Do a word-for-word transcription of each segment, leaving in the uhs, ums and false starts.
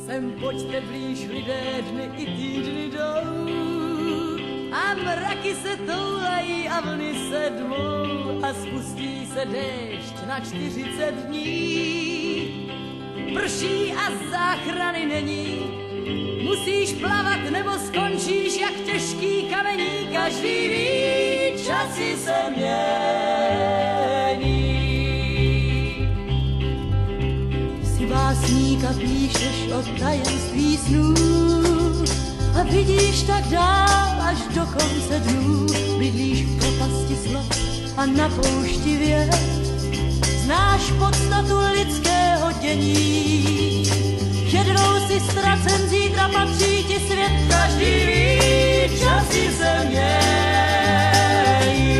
Sem pojďte blíž, lidé, dny i týdny jdou a mraky se toulají a vlny se dmou a spustí se déšť na čtyřicet dní. Prší a záchrany není, musíš plavat nebo skončíš jak těžký kamení. Každý ví, časy se mění. Jsi básník a píšeš o tajemství snů a vidíš tak dál až do konce dnů. Bydlíš v propasti slov a na poušti věd, znáš podstatu lidského dění. Jednou si ztracen, zítra patří ti svět. Každý ví, časy se mění.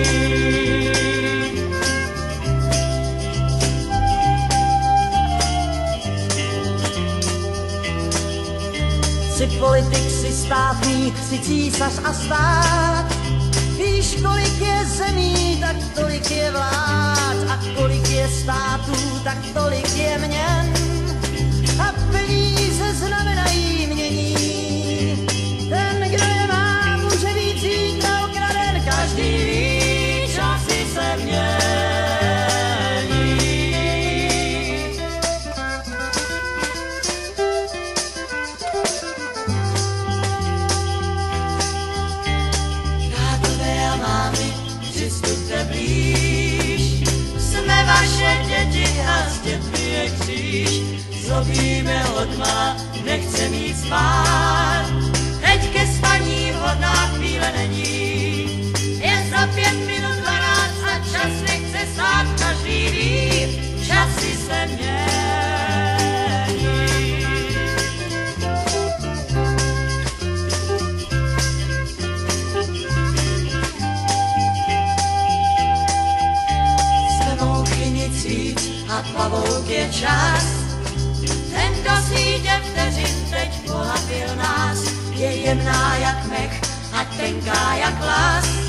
Jsi politik, jsi státník, jsi císař a stát. Víš, kolik je zemí, tak tolik je vlád. A kolik je států, tak tolik je měn. A peníze znamenají mění. Ten, kdo je má, může být zítra okraden. Každý ví, časy se mění. Tátové a mámy, přistupte blíž. Jsme vaše děti a s dětmi je kříž. Zlobíme odmala, nechce mít spát. Teď ke spaní vhodná chvíle není. Je za pět minut dvanáct a čas nechce stát. Každý ví, časy se mění. Jsme mouchy nic víc a pavouk je čas. Ten, kdo sítě vteřin teď polapil nás, je jemná jak mech a tenká jak las.